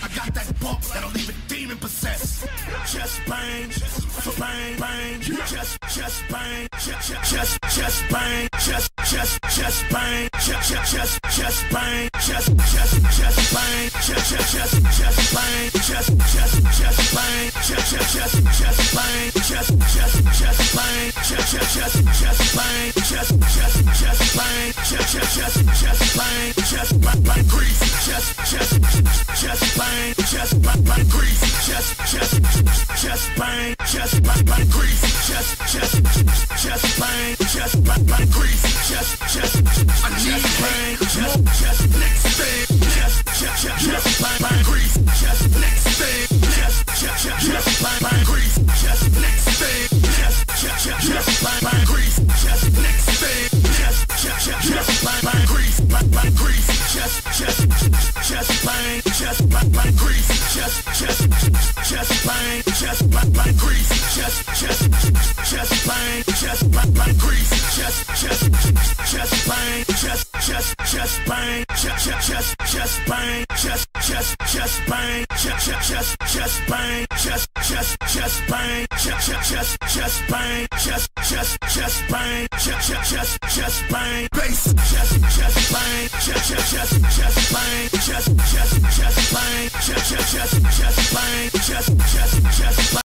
got that bump that'll leave a demon possessed. Chest bang, bang, bang, chest bang, chest bang, chest bang, chest bang, chest bang, chest bang, chest bang, grease, chest bang, grease, chest bang, grease, chest bang, I need bang, next thing, chest bang, grease, next thing, chest bang, grease, next thing, chest bang, grease, next thing, chest bang, grease, chest bang, grease, chest bang, grease, chest bang, grease, chest bang, bass, chest bang,